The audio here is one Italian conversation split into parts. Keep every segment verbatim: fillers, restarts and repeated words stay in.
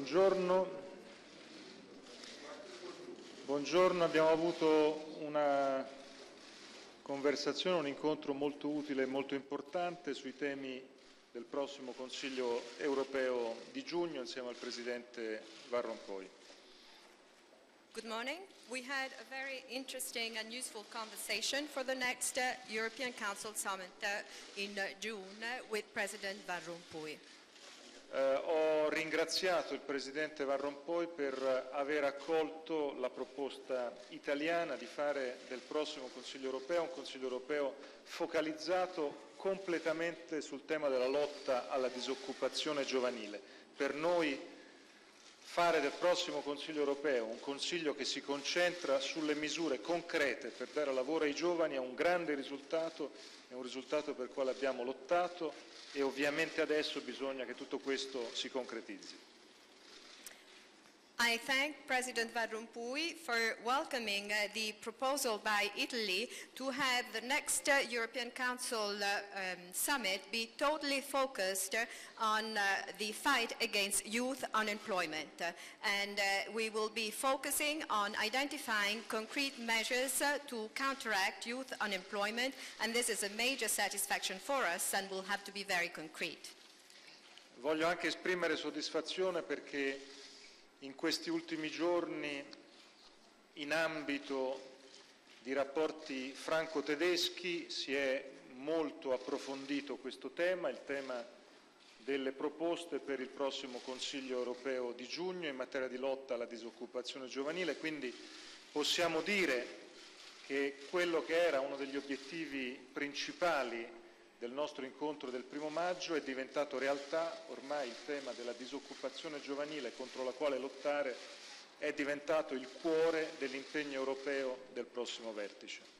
Buongiorno. Buongiorno, abbiamo avuto una conversazione, un incontro molto utile e molto importante sui temi del prossimo Consiglio europeo di giugno insieme al Presidente Van Rompuy. Good morning. We had a very interesting and useful conversation for the next uh, European Council Summit uh, in uh, June uh, with President Van Rompuy. Eh, ho ringraziato il Presidente Van Rompuy per aver accolto la proposta italiana di fare del prossimo Consiglio europeo un Consiglio europeo focalizzato completamente sul tema della lotta alla disoccupazione giovanile. Per noi fare del prossimo Consiglio europeo un Consiglio che si concentra sulle misure concrete per dare lavoro ai giovani è un grande risultato, è un risultato per il quale abbiamo lottato e ovviamente adesso bisogna che tutto questo si concretizzi. I thank President Van Rompuy for welcoming uh, the proposal by Italy to have the next uh, European Council uh, um, summit be totally focused uh, on uh, the fight against youth unemployment. Uh, and uh, we will be focusing on identifying concrete measures uh, to counteract youth unemployment, and this is a major satisfaction for us and will have to be very concrete. Voglio anche esprimere soddisfazione perché in questi ultimi giorni, in ambito di rapporti franco-tedeschi, si è molto approfondito questo tema, il tema delle proposte per il prossimo Consiglio europeo di giugno in materia di lotta alla disoccupazione giovanile, quindi possiamo dire che quello che era uno degli obiettivi principali del nostro incontro del primo maggio è diventato realtà. Ormai il tema della disoccupazione giovanile contro la quale lottare è diventato il cuore dell'impegno europeo del prossimo vertice.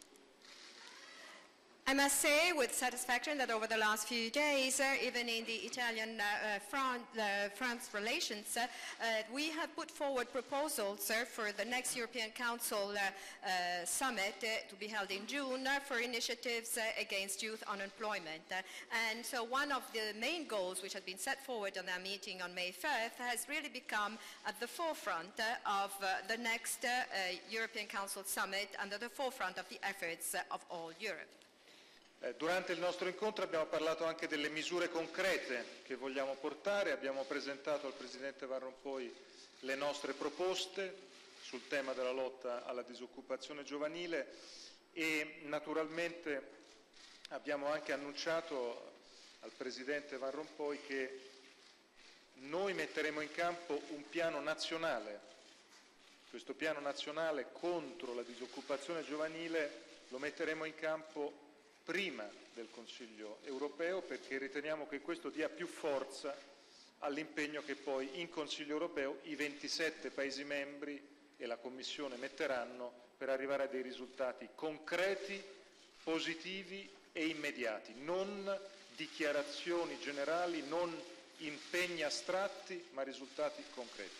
I must say with satisfaction that over the last few days, uh, even in the Italian-France uh, France relations, uh, uh, we have put forward proposals uh, for the next European Council uh, uh, summit uh, to be held in June uh, for initiatives uh, against youth unemployment. Uh, and so one of the main goals which had been set forward on our meeting on May fifth has really become at the forefront uh, of uh, the next uh, uh, European Council summit and at the forefront of the efforts uh, of all Europe. Durante il nostro incontro abbiamo parlato anche delle misure concrete che vogliamo portare, abbiamo presentato al Presidente Van Rompuy le nostre proposte sul tema della lotta alla disoccupazione giovanile e naturalmente abbiamo anche annunciato al Presidente Van Rompuy che noi metteremo in campo un piano nazionale. Questo piano nazionale contro la disoccupazione giovanile lo metteremo in campo prima del Consiglio europeo perché riteniamo che questo dia più forza all'impegno che poi in Consiglio europeo i ventisette Paesi membri e la Commissione metteranno per arrivare a dei risultati concreti, positivi e immediati, non dichiarazioni generali, non impegni astratti, ma risultati concreti.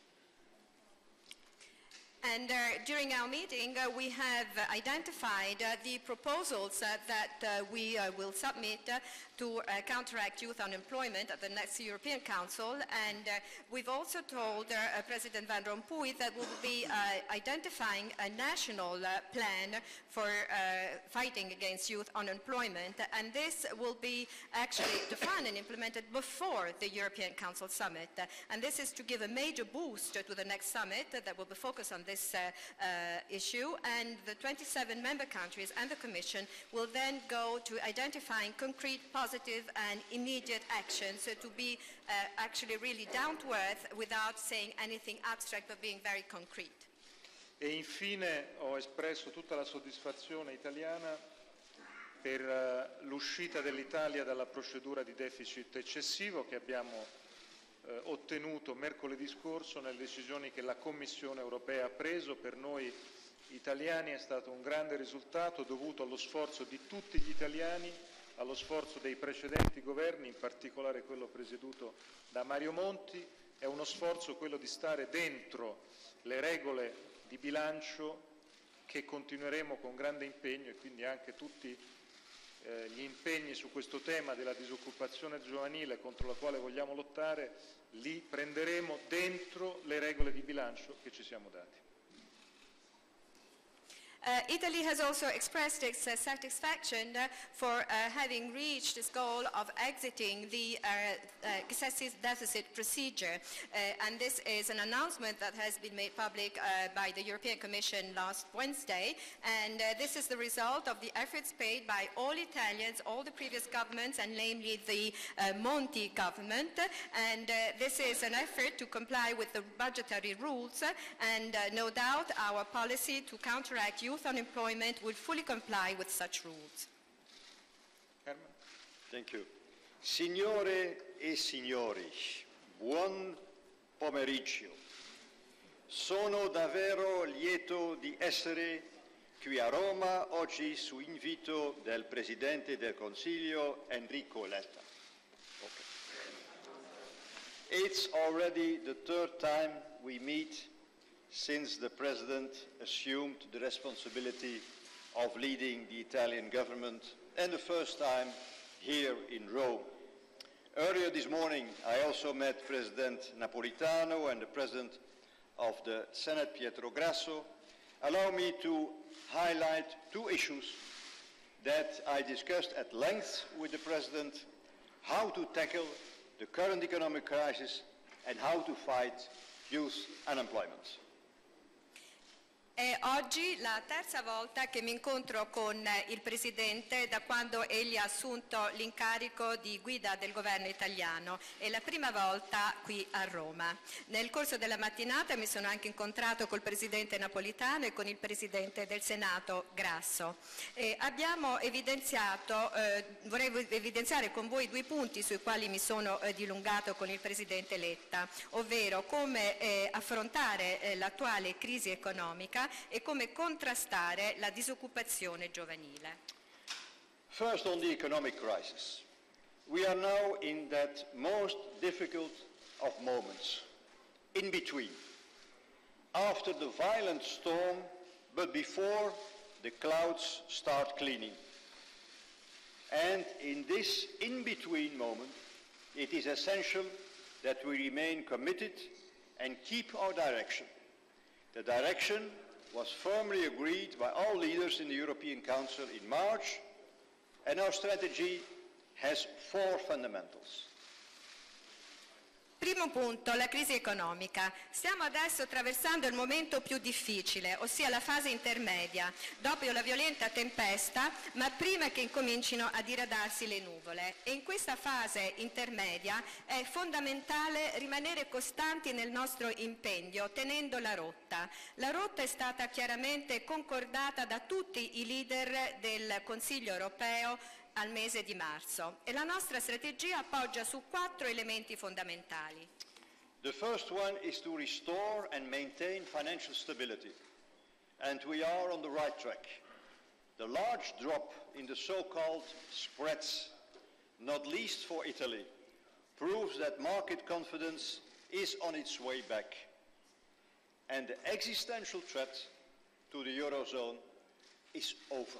And uh, during our meeting, uh, we have uh, identified uh, the proposals uh, that uh, we uh, will submit uh, to uh, counteract youth unemployment at the next European Council. And uh, we've also told uh, President Van Rompuy that we'll be uh, identifying a national uh, plan for uh, fighting against youth unemployment. And this will be actually defined and implemented before the European Council Summit. Uh, and this is to give a major boost to the next summit uh, that will be focused on this Uh, uh, issue, and the twenty-seven member countries and the Commission will then go to identifying concrete, positive and immediate actions uh, to be uh, actually really down to earth without saying anything abstract but being very concrete. E infine ho espresso tutta la soddisfazione italiana per uh, l'uscita dell'Italia dalla procedura di deficit eccessivo che abbiamo Eh, ottenuto mercoledì scorso nelle decisioni che la Commissione europea ha preso. Per noi italiani è stato un grande risultato dovuto allo sforzo di tutti gli italiani, allo sforzo dei precedenti governi, in particolare quello presieduto da Mario Monti. È uno sforzo quello di stare dentro le regole di bilancio che continueremo con grande impegno e quindi anche tutti eh, gli impegni su questo tema della disoccupazione giovanile contro la quale vogliamo lottare li prenderemo dentro le regole di bilancio che ci siamo dati. Uh, Italy has also expressed its uh, satisfaction uh, for uh, having reached this goal of exiting the uh, uh, excessive deficit procedure. Uh, and this is an announcement that has been made public uh, by the European Commission last Wednesday. And uh, this is the result of the efforts paid by all Italians, all the previous governments, and namely the uh, Monti government. And uh, this is an effort to comply with the budgetary rules. And uh, no doubt our policy to counteract youth unemployment will fully comply with such rules. Herman. Thank you. Signore e signori, buon pomeriggio. Sono davvero lieto di essere qui a Roma oggi su invito del Presidente del Consiglio Enrico Letta. Okay. It's already the third time we meet since the President assumed the responsibility of leading the Italian government, and the first time here in Rome. Earlier this morning, I also met President Napolitano and the President of the Senate, Pietro Grasso. Allow me to highlight two issues that I discussed at length with the President: how to tackle the current economic crisis and how to fight youth unemployment. È oggi la terza volta che mi incontro con il Presidente da quando egli ha assunto l'incarico di guida del governo italiano, e la prima volta qui a Roma. Nel corso della mattinata mi sono anche incontrato col Presidente Napolitano e con il Presidente del Senato Grasso. E abbiamo evidenziato, eh, vorrei evidenziare con voi due punti sui quali mi sono eh, dilungato con il Presidente Letta, ovvero come eh, affrontare eh, l'attuale crisi economica e come contrastare la disoccupazione giovanile. First, on the economic crisis. We are now in that most difficult of moments, in between. After the violent storm, but before the clouds start cleaning. And in this in-between moment, it is essential that we remain committed and keep our direction. The direction was firmly agreed by all leaders in the European Council in March, and our strategy has four fundamentals. Primo punto, la crisi economica. Stiamo adesso attraversando il momento più difficile, ossia la fase intermedia, dopo la violenta tempesta, ma prima che incomincino a diradarsi le nuvole. E in questa fase intermedia è fondamentale rimanere costanti nel nostro impegno, tenendo la rotta. La rotta è stata chiaramente concordata da tutti i leader del Consiglio europeo al mese di marzo, e la nostra strategia appoggia su quattro elementi fondamentali. The first one is to restore and maintain financial stability, and we are on the right track. The large drop in the so-called spreads, not least for Italy, proves that market confidence is on its way back, and the existential threat to the Eurozone is over.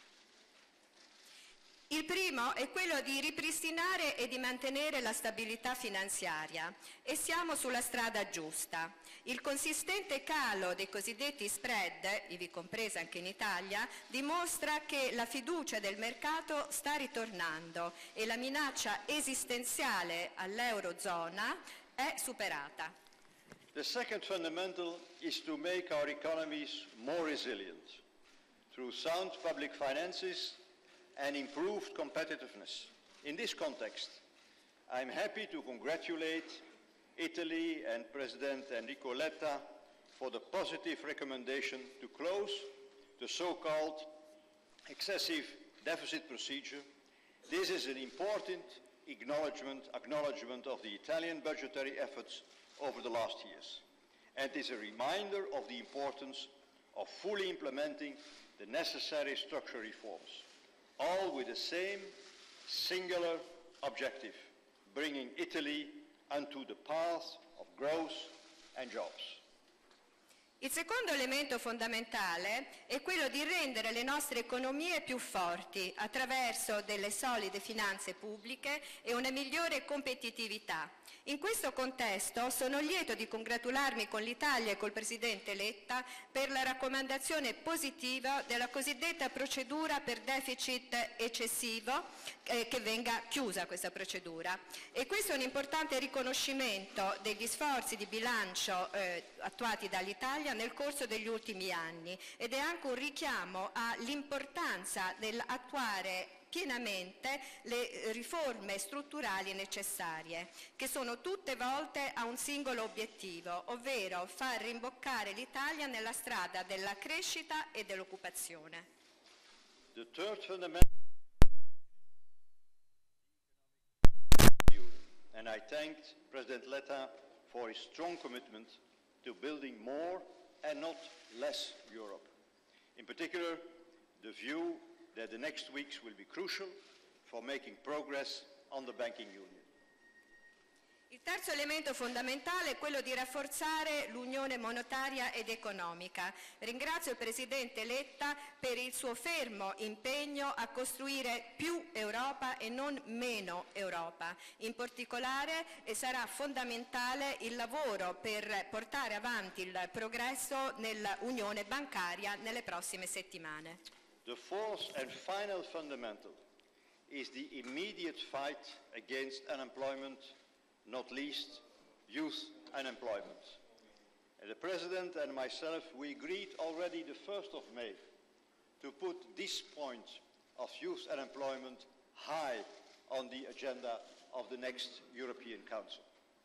Il primo è quello di ripristinare e di mantenere la stabilità finanziaria, e siamo sulla strada giusta. Il consistente calo dei cosiddetti spread, ivi compresa anche in Italia, dimostra che la fiducia del mercato sta ritornando e la minaccia esistenziale all'Eurozona è superata. The second fundamental is to make our economies more resilient through sound public finances and improved competitiveness. In this context, I'm happy to congratulate Italy and President Enrico Letta for the positive recommendation to close the so-called excessive deficit procedure. This is an important acknowledgement, acknowledgement of the Italian budgetary efforts over the last years, and is a reminder of the importance of fully implementing the necessary structural reforms, all with the same singular objective: bringing Italy onto the path of growth and jobs. Il secondo elemento fondamentale è quello di rendere le nostre economie più forti attraverso delle solide finanze pubbliche e una migliore competitività. In questo contesto sono lieto di congratularmi con l'Italia e col Presidente Letta per la raccomandazione positiva della cosiddetta procedura per deficit eccessivo, eh, che venga chiusa questa procedura. E questo è un importante riconoscimento degli sforzi di bilancio eh, attuati dall'Italia nel corso degli ultimi anni ed è anche un richiamo all'importanza dell'attuare pienamente le riforme strutturali necessarie, che sono tutte volte a un singolo obiettivo, ovvero far rimboccare l'Italia nella strada della crescita e dell'occupazione. The third fundamental and I thanked President Letta for his strong commitment to building more and not less Europe. In particular, the view that the next weeks will be crucial for making progress on the banking union. Il terzo elemento fondamentale è quello di rafforzare l'unione monetaria ed economica. Ringrazio il Presidente Letta per il suo fermo impegno a costruire più Europa e non meno Europa. In particolare eh, sarà fondamentale il lavoro per portare avanti il progresso nell'unione bancaria nelle prossime settimane. The fourth and final fundamental is the immediate fight against unemployment, not least youth unemployment. And the President and myself, we agreed already the first of May to put this point of youth unemployment high on the agenda of the next European Council.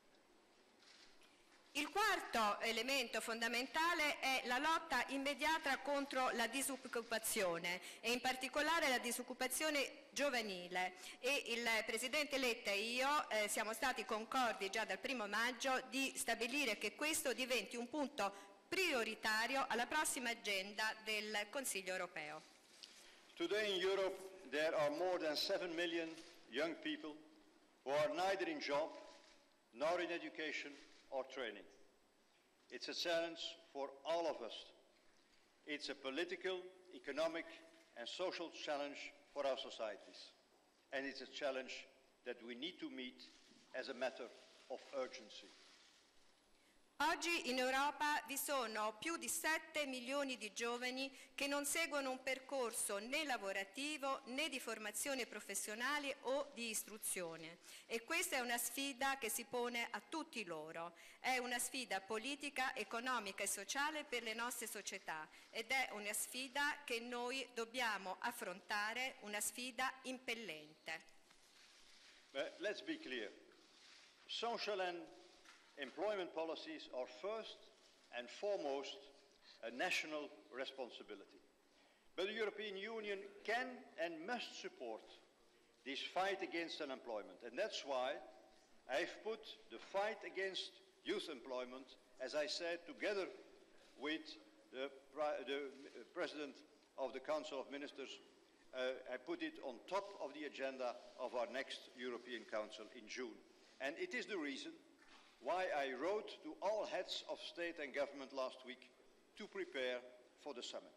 Il quarto elemento fondamentale è la lotta immediata contro la disoccupazione e in particolare la disoccupazione giovanile e il Presidente Letta e io eh, siamo stati concordi già dal primo maggio di stabilire che questo diventi un punto prioritario alla prossima agenda del Consiglio europeo. Today in Europe there are more than seven million young people who are neither in job nor in education or training. It's a challenge for all of us. It's a political, economic and social challenge for our societies. And it's a challenge that we need to meet as a matter of urgency. Oggi in Europa vi sono più di sette milioni di giovani che non seguono un percorso né lavorativo né di formazione professionale o di istruzione e questa è una sfida che si pone a tutti loro. È una sfida politica, economica e sociale per le nostre società ed è una sfida che noi dobbiamo affrontare, una sfida impellente. But let's be clear. Social and employment policies are first and foremost a national responsibility. But the European Union can and must support this fight against unemployment. And that's why I've put the fight against youth employment, as I said, together with the, the President of the Council of Ministers, uh, I put it on top of the agenda of our next European Council in June. And it is the reason why I wrote to all heads of state and government last week to prepare for the summit.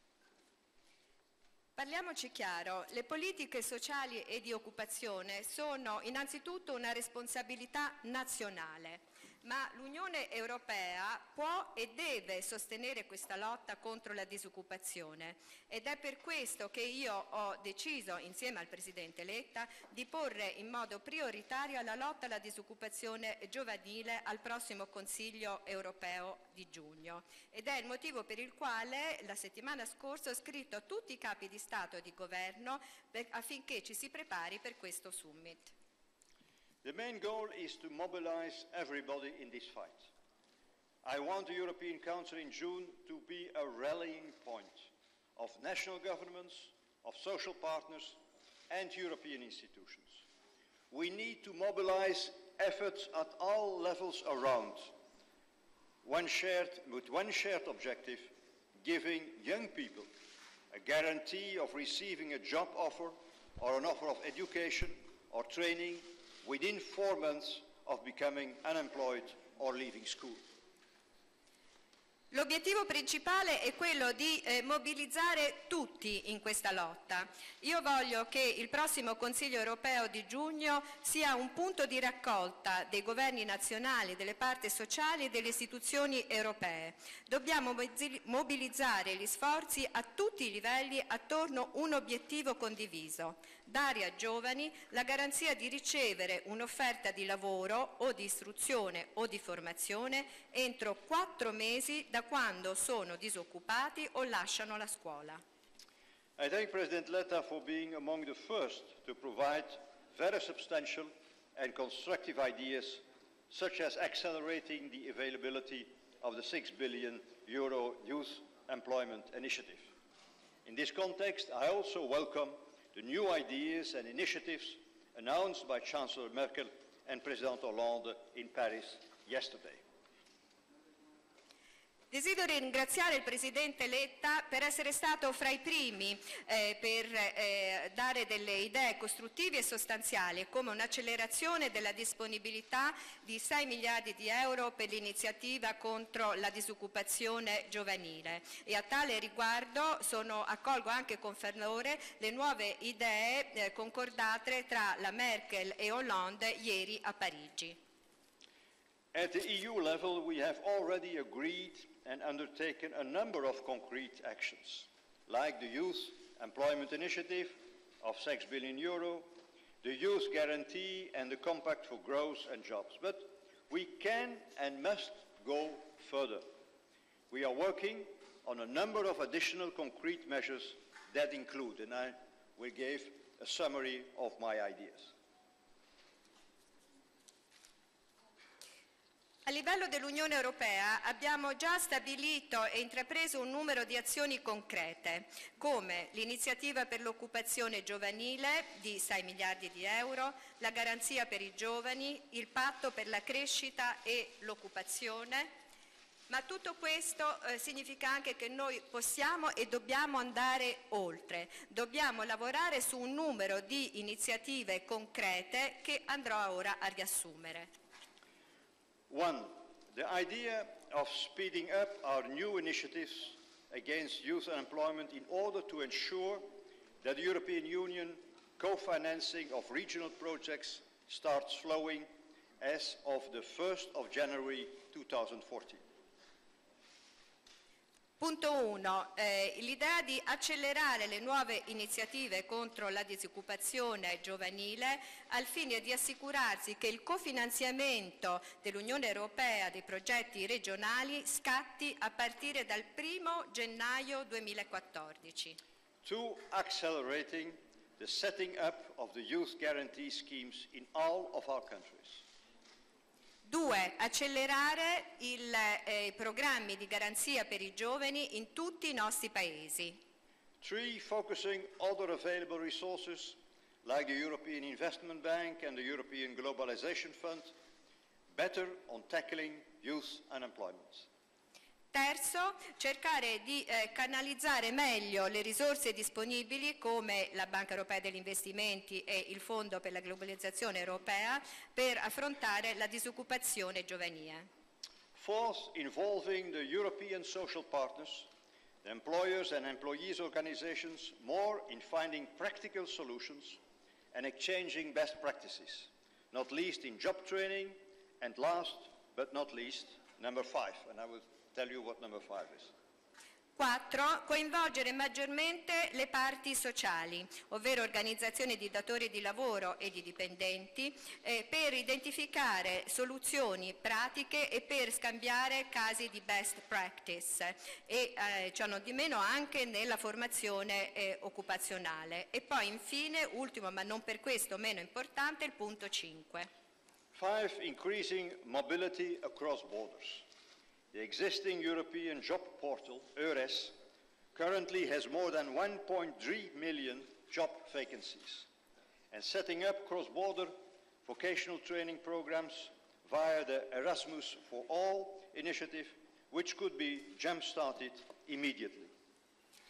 Parliamoci chiaro, le politiche sociali e di occupazione sono innanzitutto una responsabilità nazionale, ma l'Unione Europea può e deve sostenere questa lotta contro la disoccupazione ed è per questo che io ho deciso, insieme al Presidente Letta, di porre in modo prioritario la lotta alla disoccupazione giovanile al prossimo Consiglio Europeo di giugno. Ed è il motivo per il quale la settimana scorsa ho scritto a tutti i capi di Stato e di Governo per, affinché ci si prepari per questo summit. The main goal is to mobilize everybody in this fight. I want the European Council in June to be a rallying point of national governments, of social partners and European institutions. We need to mobilize efforts at all levels around, one shared, with one shared objective, giving young people a guarantee of receiving a job offer or an offer of education or training within four months of becoming unemployed or leaving school. L'obiettivo principale è quello di eh, mobilizzare tutti in questa lotta. Io voglio che il prossimo Consiglio europeo di giugno sia un punto di raccolta dei governi nazionali, delle parti sociali e delle istituzioni europee. Dobbiamo mobilizzare gli sforzi a tutti i livelli attorno a un obiettivo condiviso: dare ai giovani la garanzia di ricevere un'offerta di lavoro o di istruzione o di formazione entro quattro mesi da quando sono disoccupati o lasciano la scuola. I thank President Letta for being among the first to provide very substantial and constructive ideas, such as accelerating the availability of the six billion euro Youth Employment Initiative. In this context, I also welcome the new ideas and initiatives announced by Chancellor Merkel and President Hollande in Paris yesterday. Desidero ringraziare il Presidente Letta per essere stato fra i primi eh, per eh, dare delle idee costruttive e sostanziali, come un'accelerazione della disponibilità di sei miliardi di euro per l'iniziativa contro la disoccupazione giovanile. E a tale riguardo sono, accolgo anche con favore le nuove idee eh, concordate tra la Merkel e Hollande ieri a Parigi. At the E U level, we have already agreed and undertaken a number of concrete actions, like the Youth Employment Initiative of six billion euro, the Youth Guarantee and the Compact for Growth and Jobs. But we can and must go further. We are working on a number of additional concrete measures that include, and I will give a summary of my ideas. A livello dell'Unione Europea abbiamo già stabilito e intrapreso un numero di azioni concrete, come l'iniziativa per l'occupazione giovanile di sei miliardi di euro, la garanzia per i giovani, il patto per la crescita e l'occupazione. Ma tutto questo eh, significa anche che noi possiamo e dobbiamo andare oltre. Dobbiamo lavorare su un numero di iniziative concrete che andrò ora a riassumere. One, the idea of speeding up our new initiatives against youth unemployment in order to ensure that the European Union co-financing of regional projects starts flowing as of the first of January two thousand fourteen. Punto uno, eh, l'idea di accelerare le nuove iniziative contro la disoccupazione giovanile al fine di assicurarsi che il cofinanziamento dell'Unione Europea dei progetti regionali scatti a partire dal primo gennaio duemilaquattordici. Two, accelerating the setting up of the youth guarantee schemes in all of our countries. Due, accelerare il, eh, i programmi di garanzia per i giovani in tutti i nostri paesi. Three, focusing other available resources like the European Investment Bank and the European Globalization Fund better on tackling youth unemployment. Terzo, cercare di eh, canalizzare meglio le risorse disponibili come la Banca Europea degli Investimenti e il Fondo per la Globalizzazione Europea per affrontare la disoccupazione giovanile. Fourth, involving the European social partners, the employers and employees organizations more in finding practical solutions and exchanging best practices, not least in job training, and last but not least, number five, and I will tell you what number five is. Quattro, coinvolgere maggiormente le parti sociali, ovvero organizzazioni di datori di lavoro e di dipendenti, eh, per identificare soluzioni pratiche e per scambiare casi di best practice e eh, ciò non di meno anche nella formazione eh, occupazionale. E poi infine, ultimo ma non per questo meno importante, il punto cinque. Five, increasing mobility across borders. The existing European job portal, EURES, currently has more than one point three million job vacancies, and setting up cross-border vocational training programs via the Erasmus for All initiative, which could be jump-started immediately.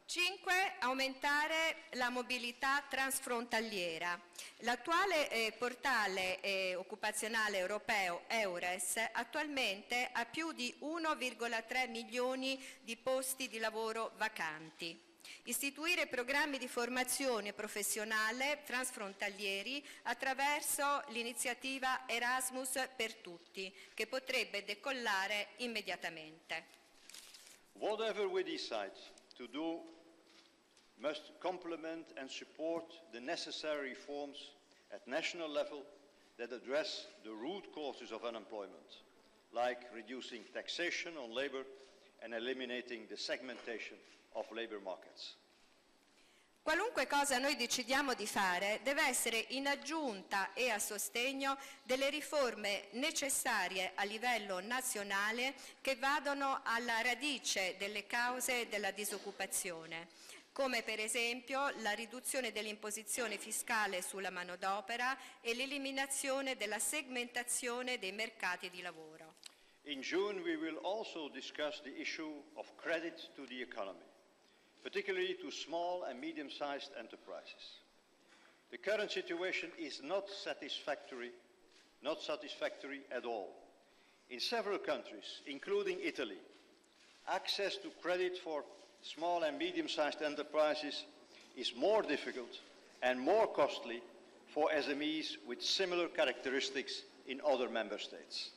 cinque. Aumentare la mobilità transfrontaliera. L'attuale eh, portale eh, occupazionale europeo EURES attualmente ha più di uno virgola tre milioni di posti di lavoro vacanti. Istituire programmi di formazione professionale transfrontalieri attraverso l'iniziativa Erasmus per tutti, che potrebbe decollare immediatamente. Whatever we decide to do must complement and support the necessary reforms at national level that address the root causes of unemployment, like reducing taxation on labor and eliminating the segmentation of labor markets. Qualunque cosa noi decidiamo di fare deve essere in aggiunta e a sostegno delle riforme necessarie a livello nazionale che vadano alla radice delle cause della disoccupazione, come per esempio la riduzione dell'imposizione fiscale sulla manodopera e l'eliminazione della segmentazione dei mercati di lavoro. In June we will also discuss the issue of credit to the economy, particularly to small and medium-sized enterprises. The current situation is not satisfactory, not satisfactory at all. In several countries, including Italy, access to credit for small and medium-sized enterprises is more difficult and more costly for S M Es with similar characteristics in other member states.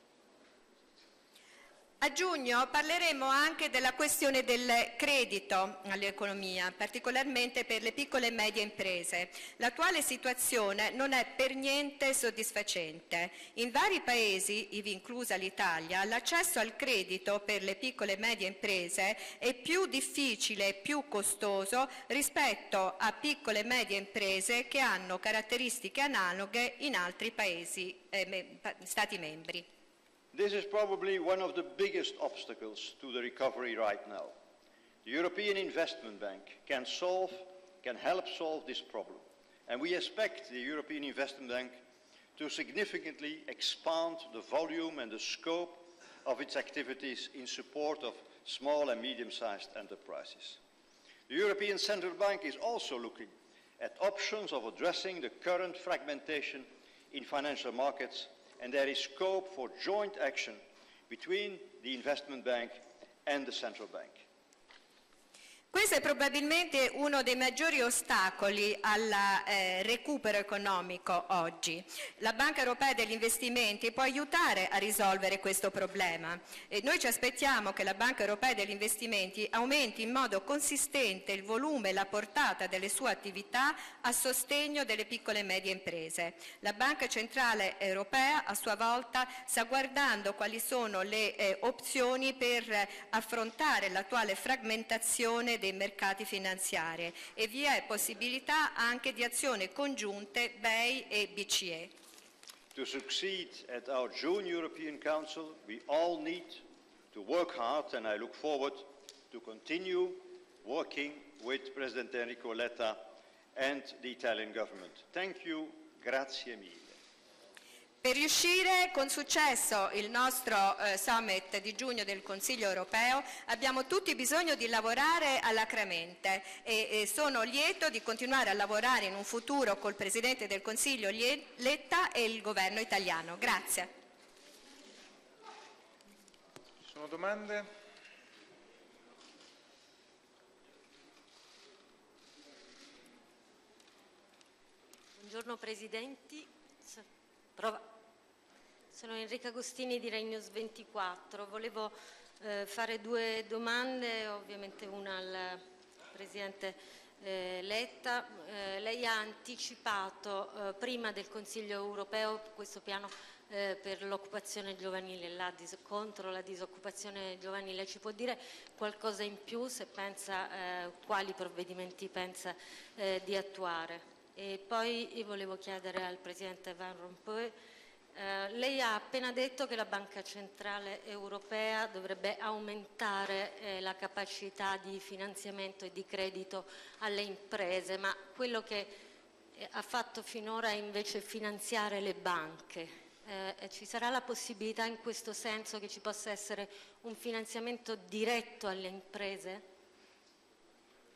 A giugno parleremo anche della questione del credito all'economia, particolarmente per le piccole e medie imprese. L'attuale situazione non è per niente soddisfacente. In vari paesi, ivi inclusa l'Italia, l'accesso al credito per le piccole e medie imprese è più difficile e più costoso rispetto a piccole e medie imprese che hanno caratteristiche analoghe in altri paesi, eh, me, Stati membri. This is probably one of the biggest obstacles to the recovery right now. The European Investment Bank can solve, can help solve this problem, and we expect the European Investment Bank to significantly expand the volume and the scope of its activities in support of small and medium-sized enterprises. The European Central Bank is also looking at options of addressing the current fragmentation in financial markets, and there is scope for joint action between the investment bank and the central bank. Questo è probabilmente uno dei maggiori ostacoli al eh, recupero economico oggi. La Banca Europea degli Investimenti può aiutare a risolvere questo problema. E noi ci aspettiamo che la Banca Europea degli Investimenti aumenti in modo consistente il volume e la portata delle sue attività a sostegno delle piccole e medie imprese. La Banca Centrale Europea a sua volta sta guardando quali sono le eh, opzioni per eh, affrontare l'attuale fragmentazione dei mercati finanziari e vi è possibilità anche di azioni congiunte B E I e B C E. To succeed at our June European Council, we all need to work hard, and I look forward to continue working with President Enrico Letta and the Italian government. Thank you, grazie mille. Per riuscire con successo il nostro eh, summit di giugno del Consiglio europeo abbiamo tutti bisogno di lavorare alacremente e, e sono lieto di continuare a lavorare in un futuro col Presidente del Consiglio Letta e il governo italiano. Grazie. Ci sono domande? Buongiorno Presidenti. Prova. Sono Enrica Agostini di Renews ventiquattro. Volevo eh, fare due domande, ovviamente una al Presidente eh, Letta. Eh, lei ha anticipato eh, prima del Consiglio europeo questo piano eh, per l'occupazione giovanile, la contro la disoccupazione giovanile. Ci può dire qualcosa in più, se pensa, eh, quali provvedimenti pensa eh, di attuare? E poi io volevo chiedere al Presidente Van Rompuy, eh, lei ha appena detto che la Banca Centrale Europea dovrebbe aumentare eh, la capacità di finanziamento e di credito alle imprese, ma quello che eh, ha fatto finora è invece finanziare le banche. Eh, ci sarà la possibilità in questo senso che ci possa essere un finanziamento diretto alle imprese?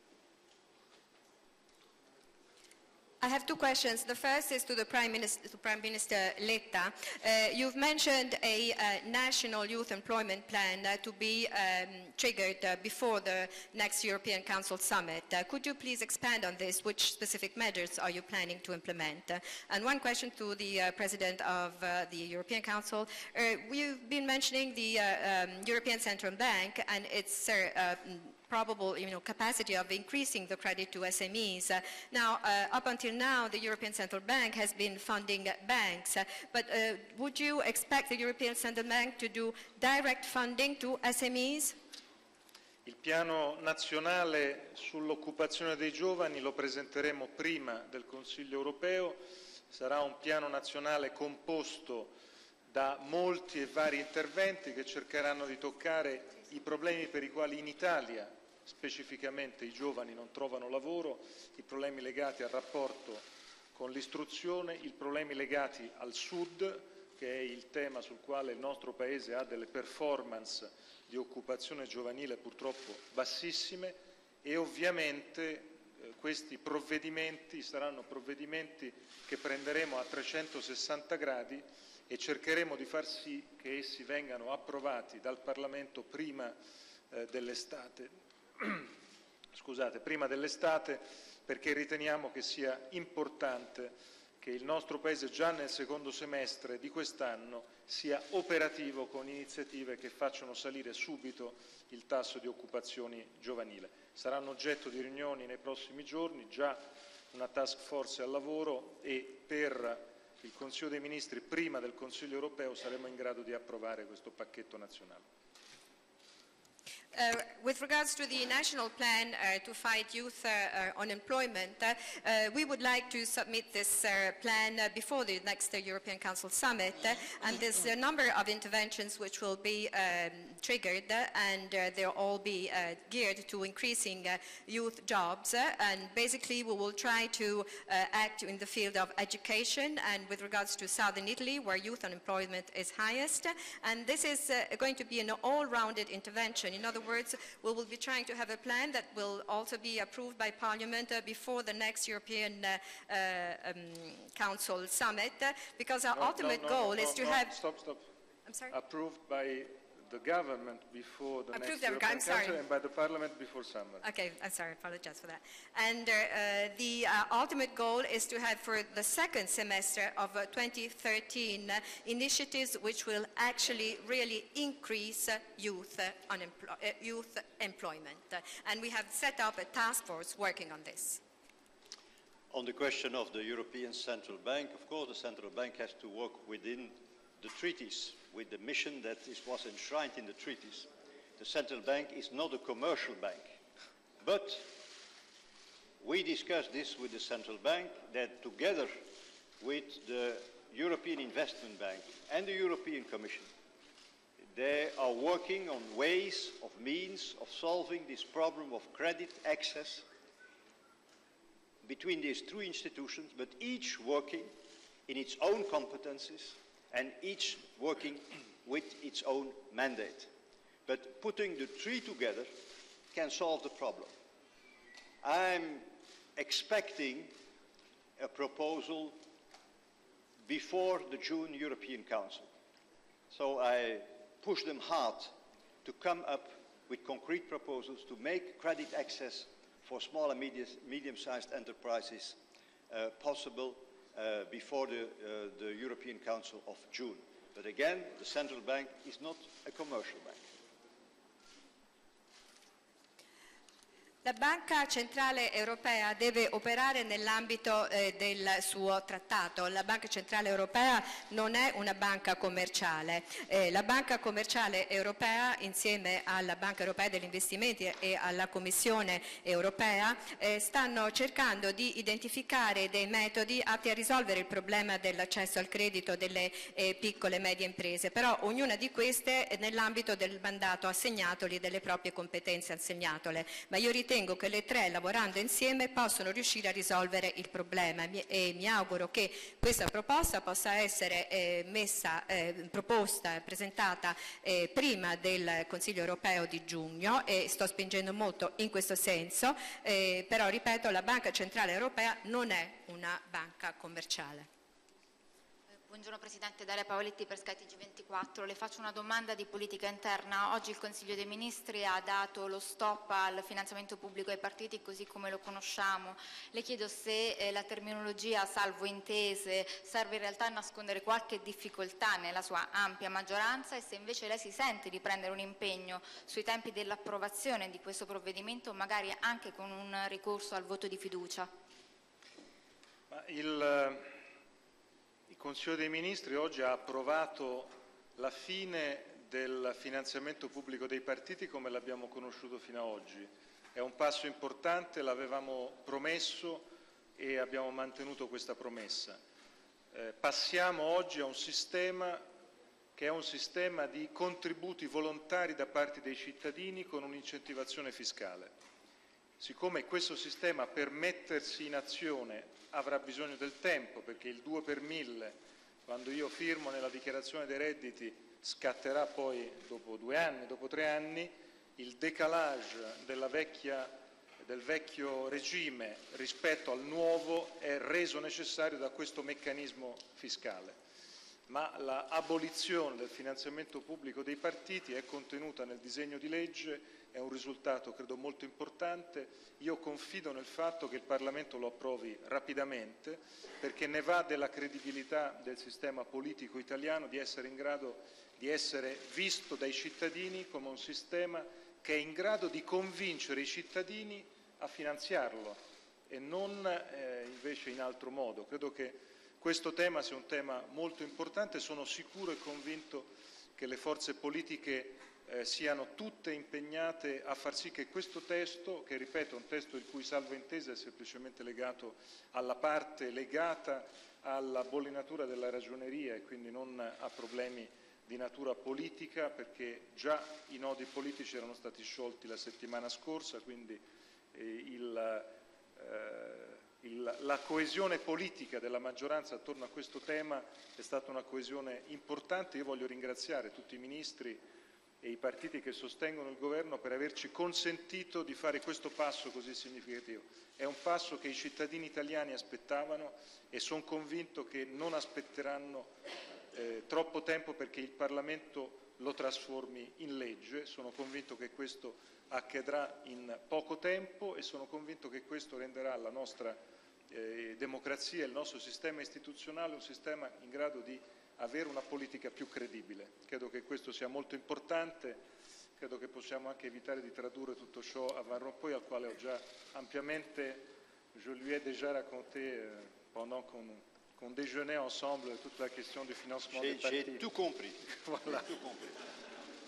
I have two questions. The first is to the Prime Minister, to Prime Minister Letta. Uh, you've mentioned a uh, national youth employment plan uh, to be um, triggered uh, before the next European Council summit. Uh, could you please expand on this? Which specific measures are you planning to implement? Uh, and one question to the uh, President of uh, the European Council. Uh, we've been mentioning the uh, um, European Central Bank and its uh, uh, probable you know, capacity of increasing the credit to S M Es. Uh, now, uh, up until now, the European Central Bank has been funding uh, banks, uh, but uh, would you expect the European Central Bank to do direct funding to S M Es? Il piano nazionale sull'occupazione dei giovani lo presenteremo prima del Consiglio europeo, sarà un piano nazionale composto da molti e vari interventi che cercheranno di toccare i problemi per i quali in Italia specificamente i giovani non trovano lavoro, i problemi legati al rapporto con l'istruzione, i problemi legati al Sud, che è il tema sul quale il nostro Paese ha delle performance di occupazione giovanile purtroppo bassissime e ovviamente eh, questi provvedimenti saranno provvedimenti che prenderemo a trecentosessanta gradi e cercheremo di far sì che essi vengano approvati dal Parlamento prima eh, dell'estate. Scusate, prima dell'estate, perché riteniamo che sia importante che il nostro Paese già nel secondo semestre di quest'anno sia operativo con iniziative che facciano salire subito il tasso di occupazione giovanile. Saranno oggetto di riunioni nei prossimi giorni, già una task force al lavoro e per il Consiglio dei Ministri prima del Consiglio europeo saremo in grado di approvare questo pacchetto nazionale. Uh, with regards to the national plan uh, to fight youth uh, uh, unemployment, uh, uh, we would like to submit this uh, plan uh, before the next uh, European Council summit, uh, and there's a number of interventions which will be um, triggered, uh, and uh, they'll all be uh, geared to increasing uh, youth jobs, uh, and basically we will try to uh, act in the field of education and with regards to southern Italy where youth unemployment is highest, and this is uh, going to be an all-rounded intervention. In other words, we will be trying to have a plan that will also be approved by Parliament uh, before the next European uh, uh, um, Council summit, uh, because our no, ultimate no, no, goal no, is no, to no, have... Stop, stop. I'm sorry? Approved by the government before the Approved next European I'm sorry. Council and by the Parliament before summer. Okay, I'm sorry, I apologize for that. And uh, uh, the uh, ultimate goal is to have for the second semester of uh, twenty thirteen uh, initiatives which will actually really increase uh, youth, uh, unemplo uh, youth employment. Uh, and we have set up a task force working on this. On the question of the European Central Bank, of course the Central Bank has to work within the treaties, with the mission that is, was enshrined in the treaties. The Central Bank is not a commercial bank, but we discussed this with the Central Bank, that together with the European Investment Bank and the European Commission, they are working on ways, of means of solving this problem of credit access between these three institutions, but each working in its own competencies and each working with its own mandate. But putting the three together can solve the problem. I'm expecting a proposal before the June European Council. So I push them hard to come up with concrete proposals to make credit access for small and medium-sized enterprises uh, possible Uh, before the, uh, the European Council of June. But again, the central bank is not a commercial bank. La Banca Centrale Europea deve operare nell'ambito eh, del suo trattato. La Banca Centrale Europea non è una banca commerciale. Eh, la Banca Commerciale Europea, insieme alla Banca Europea degli Investimenti e alla Commissione Europea, eh, stanno cercando di identificare dei metodi atti a risolvere il problema dell'accesso al credito delle eh, piccole e medie imprese, però ognuna di queste è nell'ambito del mandato assegnatoli e delle proprie competenze assegnatole. Ma io ritengo ritengo che le tre, lavorando insieme, possono riuscire a risolvere il problema e mi auguro che questa proposta possa essere eh, messa, eh, proposta, presentata eh, prima del Consiglio europeo di giugno, e sto spingendo molto in questo senso, eh, però ripeto, la Banca Centrale Europea non è una banca commerciale. Buongiorno Presidente, Daria Pavoletti per Sky T G ventiquattro. Le faccio una domanda di politica interna. Oggi il Consiglio dei Ministri ha dato lo stop al finanziamento pubblico ai partiti così come lo conosciamo. Le chiedo se eh, la terminologia salvo intese serve in realtà a nascondere qualche difficoltà nella sua ampia maggioranza e se invece lei si sente di prendere un impegno sui tempi dell'approvazione di questo provvedimento, magari anche con un ricorso al voto di fiducia. Ma il... Il Consiglio dei Ministri oggi ha approvato la fine del finanziamento pubblico dei partiti come l'abbiamo conosciuto fino ad oggi. È un passo importante, l'avevamo promesso e abbiamo mantenuto questa promessa. Eh, passiamo oggi a un sistema che è un sistema di contributi volontari da parte dei cittadini con un'incentivazione fiscale. Siccome questo sistema per mettersi in azione avrà bisogno del tempo, perché il due per mille, quando io firmo nella dichiarazione dei redditi, scatterà poi dopo due anni, dopo tre anni, il decalage della vecchia, del vecchio regime rispetto al nuovo è reso necessario da questo meccanismo fiscale. Ma l'abolizione del finanziamento pubblico dei partiti è contenuta nel disegno di legge, è un risultato credo molto importante. Io confido nel fatto che il Parlamento lo approvi rapidamente, perché ne va della credibilità del sistema politico italiano di essere in grado di essere visto dai cittadini come un sistema che è in grado di convincere i cittadini a finanziarlo e non eh, invece in altro modo. Credo che questo tema sia un tema molto importante, sono sicuro e convinto che le forze politiche eh, siano tutte impegnate a far sì che questo testo, che ripeto è un testo il cui salvo intesa è semplicemente legato alla parte legata alla bollinatura della ragioneria e quindi non a problemi di natura politica, perché già i nodi politici erano stati sciolti la settimana scorsa, quindi eh, il... Eh, Il, la coesione politica della maggioranza attorno a questo tema è stata una coesione importante. Io voglio ringraziare tutti i ministri e i partiti che sostengono il governo per averci consentito di fare questo passo così significativo. È un passo che i cittadini italiani aspettavano e sono convinto che non aspetteranno eh, troppo tempo perché il Parlamento lo trasformi in legge. Sono convinto che questo accadrà in poco tempo e sono convinto che questo renderà la nostra eh, democrazia, il nostro sistema istituzionale un sistema in grado di avere una politica più credibile. Credo che questo sia molto importante, credo che possiamo anche evitare di tradurre tutto ciò a Van Rompuy, al quale ho già ampiamente, je lui ai déjà raconté euh, pendant qu'on qu'on déjeunait ensemble toute la question du financement des partis. J'ai tout compris. Voilà. Tout compris.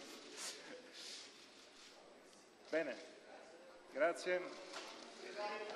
Bene, grazie.